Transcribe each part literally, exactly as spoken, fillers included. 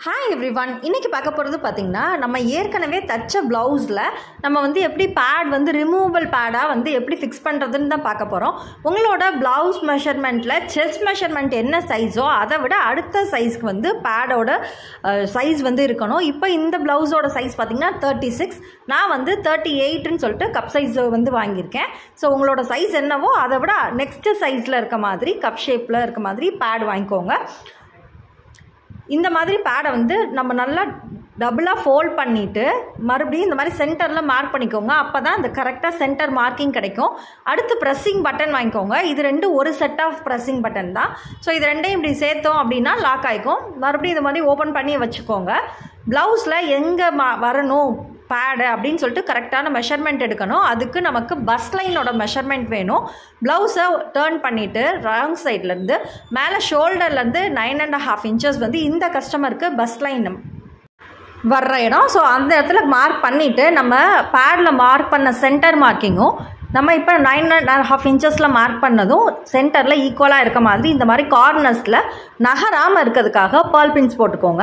Hi everyone, இன்னைக்கு பார்க்க போறது பாத்தீங்கன்னா நம்ம ஏற்கனவே தச்ச ப்ளவுஸ்ல நம்ம வந்து எப்படி பேட் வந்து ரிமூவபிள் பேடா வந்து எப்படி ஃபிக்ஸ் பண்றதுன்னு தான் பார்க்க போறோம். உங்களோட ப்ளவுஸ் மெஷர்மென்ட்ல செஸ்ட் மெஷர்மென்ட் என்ன சைஸோ அதை விட அடுத்த சைஸ்க்கு வந்து பேடோட சைஸ் வந்து இருக்கணும். இப்போ இந்த ப்ளவுஸோட சைஸ் பாத்தீங்கன்னா thirty-six, நான் வந்து thirty-eight ன்னு சொல்லிட்டு கப் சைஸ் வந்து வாங்கியிருக்கேன். ஸோ உங்களோட சைஸ் என்னவோ அதை விட நெக்ஸ்ட் சைஸ்ல இருக்க மாதிரி கப் ஷேப்ல இருக்க மாதிரி பேட் வாங்கிக்கோங்க. இந்த மாதிரி பேடை வந்து நம்ம நல்லா டபுளாக ஃபோல்ட் பண்ணிவிட்டு மறுபடியும் இந்த மாதிரி சென்டரில் மார்க் பண்ணிக்கோங்க. அப்போ தான் அந்த கரெக்டாக சென்டர் மார்க்கிங் கிடைக்கும். அடுத்து ப்ரெஸ்ஸிங் பட்டன் வாங்கிக்கோங்க. இது ரெண்டு ஒரு செட் ஆஃப் ப்ரெஸ்ஸிங் பட்டன் தான். ஸோ இது ரெண்டையும் இப்படி சேர்த்தோம் அப்படின்னா லாக் ஆகிக்கும். மறுபடியும் இது மாதிரி ஓப்பன் பண்ணி வச்சுக்கோங்க. ப்ளவுஸில் எங்கே மா வரணும் பேடு அப்படின்னு சொல்லிட்டு கரெக்டான மெஷர்மெண்ட் எடுக்கணும். அதுக்கு நமக்கு பஸ் லைனோட மெஷர்மெண்ட் வேணும். ப்ளவுஸை டேர்ன் பண்ணிவிட்டு ராங் சைட்லேருந்து மேலே ஷோல்டர்லேருந்து நைன் அண்ட் ஹாஃப் இன்ச்சஸ் வந்து இந்த கஸ்டமருக்கு பஸ் லைன் வர்ற இடம். ஸோ அந்த இடத்துல மார்க் பண்ணிவிட்டு நம்ம பேடில் மார்க் பண்ண சென்டர் மார்க்கிங்கும் நம்ம இப்போ நைன் அண்ட் ஹாஃப் இன்ச்சஸில் மார்க் பண்ணதும் சென்டரில் ஈக்குவலாக இருக்க மாதிரி இந்த மாதிரி கார்னர்ஸில் நகராமல் இருக்கிறதுக்காக பேர்ல் பின்ஸ் போட்டுக்கோங்க.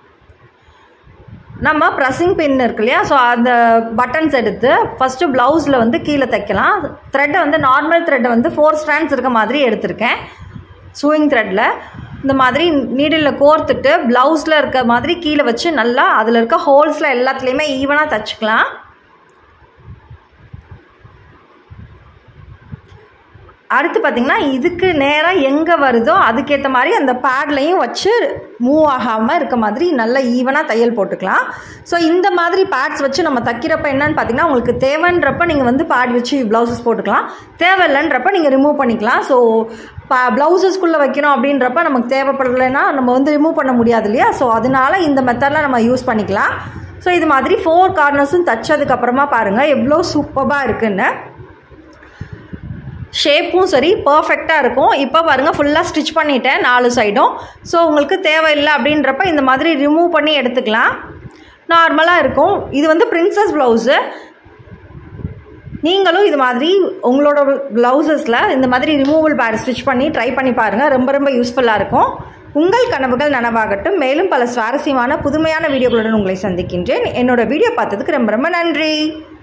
நம்ம ப்ரெஸ்ஸிங் பின் இருக்கு இல்லையா, ஸோ அந்த பட்டன்ஸ் எடுத்து ஃபஸ்ட்டு ப்ளவுஸில் வந்து கீழே தைக்கலாம். த்ரெட்டை வந்து நார்மல் த்ரெட்டை வந்து ஃபோர் ஸ்ட்ராண்ட்ஸ் இருக்க மாதிரி எடுத்திருக்கேன். சூயிங் த்ரெட்டில் இந்த மாதிரி நீடிலில் கோர்த்துட்டு ப்ளவுஸில் இருக்க மாதிரி கீழே வச்சு நல்லா அதில் இருக்க ஹோல்ஸில் எல்லாத்துலேயுமே ஈவனாக தைச்சிக்கலாம். அடுத்து பார்த்திங்கன்னா இதுக்கு நேராக எங்கே வருதோ அதுக்கேற்ற மாதிரி அந்த பேட்லையும் வச்சு மூவ் ஆகாமல் இருக்க மாதிரி நல்லா ஈவனாக தையல் போட்டுக்கலாம். ஸோ இந்த மாதிரி பேட்ஸ் வச்சு நம்ம தைக்கிறப்ப என்னன்னு பார்த்தீங்கன்னா உங்களுக்கு தேவைன்றப்ப நீங்கள் வந்து பேட் வச்சு ப்ளவுசஸ் போட்டுக்கலாம். தேவையில்லைன்றப்ப நீங்கள் ரிமூவ் பண்ணிக்கலாம். ஸோ ப ப்ளவுசஸ்குள்ளே வைக்கணும் அப்படின்றப்ப நமக்கு தேவைப்படலைன்னா நம்ம வந்து ரிமூவ் பண்ண முடியாது இல்லையா. ஸோ அதனால இந்த மெத்தடில் நம்ம யூஸ் பண்ணிக்கலாம். ஸோ இது மாதிரி ஃபோர் கார்னர்ஸும் தைச்சதுக்கப்புறமா பாருங்கள் எவ்வளோ சூப்பராக இருக்குன்னு. ஷேப்பும் சரி பர்ஃபெக்டாக இருக்கும். இப்போ பாருங்கள் ஃபுல்லாக ஸ்டிச் பண்ணிட்டேன் நாலு சைடும். ஸோ உங்களுக்கு தேவையில்லை அப்படின்றப்ப இந்த மாதிரி ரிமூவ் பண்ணி எடுத்துக்கலாம். நார்மலாக இருக்கும். இது வந்து பிரின்சஸ் ப்ளவுஸு. நீங்களும் இது மாதிரி உங்களோட ப்ளவுசஸில் இந்த மாதிரி ரிமூவல் பேட் ஸ்டிச் பண்ணி ட்ரை பண்ணி பாருங்கள். ரொம்ப ரொம்ப யூஸ்ஃபுல்லாக இருக்கும். உங்கள் கனவுகள் நனவாகட்டும். மேலும் பல சுவாரஸ்யமான புதுமையான வீடியோக்களுடன் உங்களை சந்திக்கின்றேன். என்னோட வீடியோ பார்த்ததுக்கு ரொம்ப ரொம்ப நன்றி.